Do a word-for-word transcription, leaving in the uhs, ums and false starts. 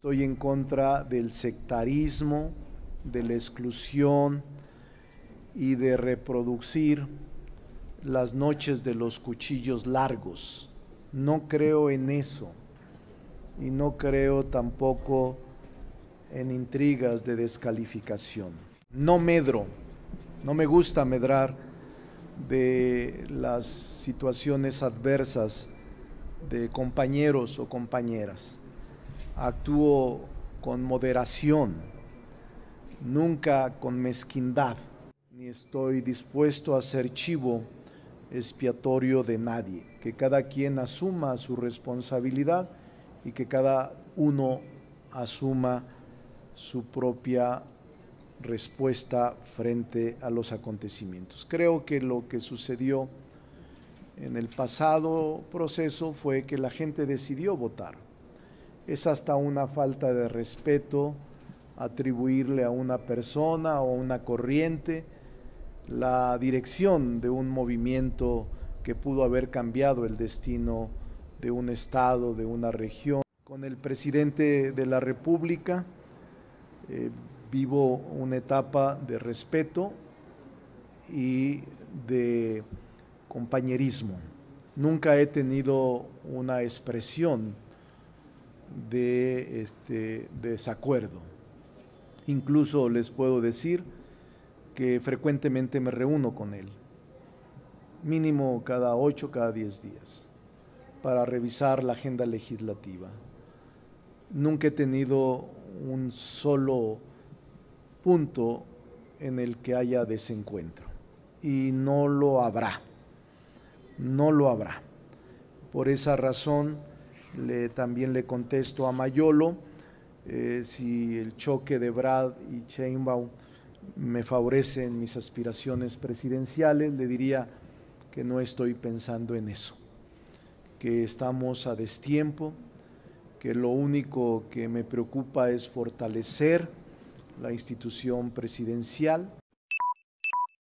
Estoy en contra del sectarismo, de la exclusión y de reproducir las noches de los cuchillos largos. No creo en eso y no creo tampoco en intrigas de descalificación. No medro, no me gusta medrar de las situaciones adversas de compañeros o compañeras. Actúo con moderación, nunca con mezquindad, ni estoy dispuesto a ser chivo expiatorio de nadie. Que cada quien asuma su responsabilidad y que cada uno asuma su propia respuesta frente a los acontecimientos. Creo que lo que sucedió en el pasado proceso fue que la gente decidió votar. Es hasta una falta de respeto atribuirle a una persona o a una corriente la dirección de un movimiento que pudo haber cambiado el destino de un estado, de una región. Con el presidente de la República eh, vivo una etapa de respeto y de compañerismo. Nunca he tenido una expresión de este, desacuerdo. Incluso les puedo decir que frecuentemente me reúno con él, mínimo cada ocho, cada diez días, para revisar la agenda legislativa. Nunca he tenido un solo punto en el que haya desencuentro y no lo habrá, no lo habrá. Por esa razón le, también le contesto a Mayolo, eh, si el choque de Ebrard y Sheinbaum me favorece en mis aspiraciones presidenciales, le diría que no estoy pensando en eso, que estamos a destiempo, que lo único que me preocupa es fortalecer la institución presidencial.